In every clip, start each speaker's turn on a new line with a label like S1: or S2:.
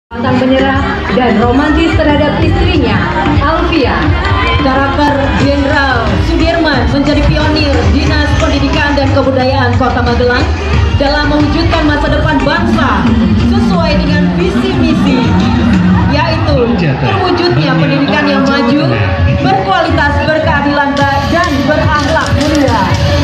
S1: Pantang menyerah dan romantis terhadap istrinya, Alfia.
S2: Karakter Jenderal Sudirman menjadi pionir Dinas Pendidikan dan Kebudayaan Kota Magelang dalam mewujudkan masa depan bangsa sesuai dengan visi misi, yaitu terwujudnya pendidikan yang maju, berkualitas, berkeadilan, dan berakhlak mulia.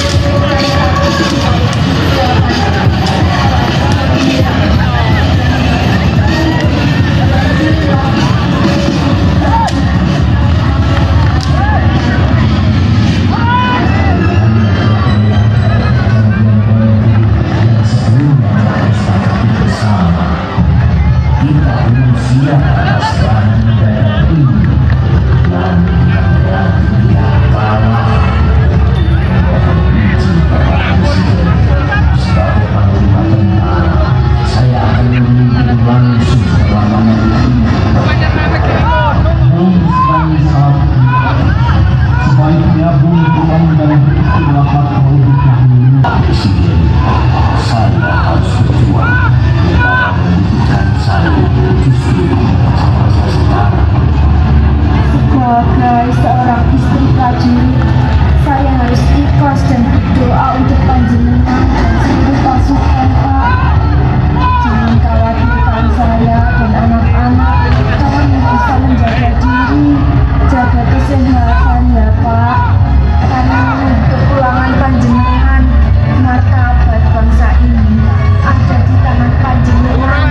S3: Sebagai seorang istri prajurit, saya harus ikhlas dan berdoa untuk panjenengan dan seluruh pasukan, Pak. Jangan khawatirkan saya dan anak-anak. Kawan yang bisa menjaga diri, jaga kesehatan ya, Pak. Karena kepulangan panjenengan, martabat bangsa ini ada di tangan panjenengan.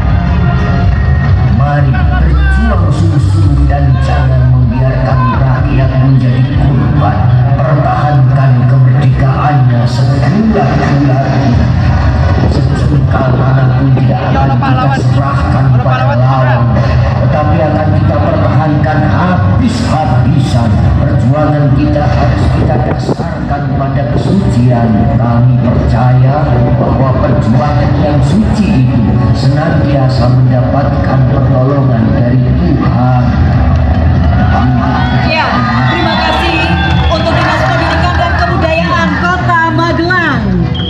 S4: Mari berjuang sungguh-sungguh dan jangan membiarkan rakyat menjadi korban. Pertahankan kemerdekaannya sebulan-bulan. Sejengkal mana pun tidak akan kita serahkan kepada lawan, tetapi akan kita pertahankan habis-habisan. Perjuangan kita harus kita dasarkan pada kesucian. Kami percaya bahwa perjuangan yang suci itu senantiasa mendapatkan pertolongan dari Tuhan.
S2: Ya, terima kasih untuk Dinas Pendidikan dan Kebudayaan Kota Magelang.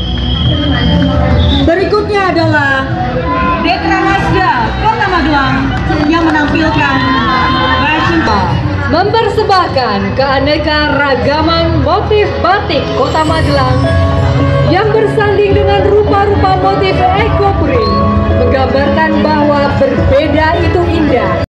S2: Berikutnya adalah Dekranasda Kota Magelang yang menampilkan fashion
S1: Mempersembahkan keanekaragaman motif batik Kota Magelang yang bersanding dengan rupa-rupa motif ekoprint, menggambarkan bahwa berbeda itu indah.